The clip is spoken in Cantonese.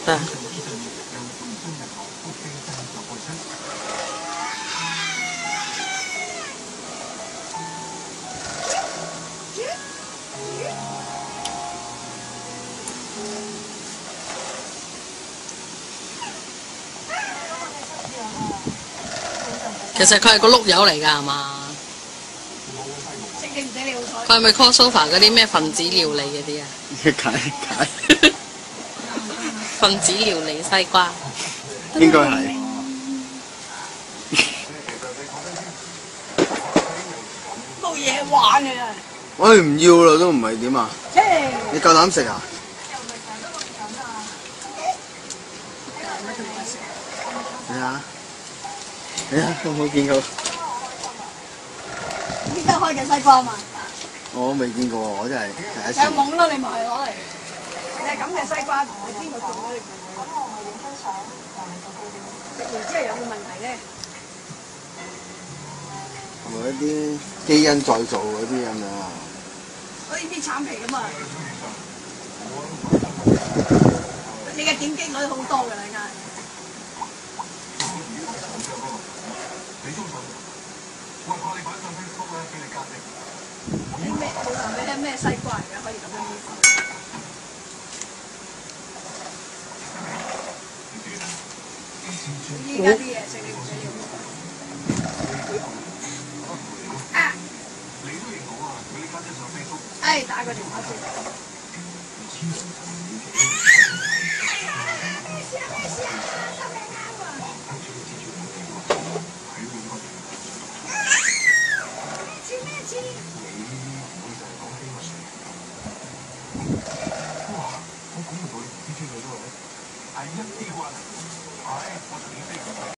得。其實佢係個碌友嚟㗎係嘛？佢係咪 crossover 嗰啲咩分子料理嗰啲啊？ 解分子料理西瓜。 應該係。 冇嘢玩嘅真係。 喂，唔要啦，都唔係點啊？你夠膽食啊？睇下，睇下有冇見過？ 邊得開嘅西瓜嘛？ 我未見過，我真係第一次。 有懵咯，你咪攞嚟。你係咁嘅西瓜，你邊個做咗你？食完之後有冇問題咧？ 係咪一啲基因再造嗰啲咁樣啊？ 好似啲橙皮咁啊！你嘅點擊率好多㗎啦，而家。咩西瓜嚟嘅？可以咁樣醃法？依家啲嘢食你唔使要。打個電話先。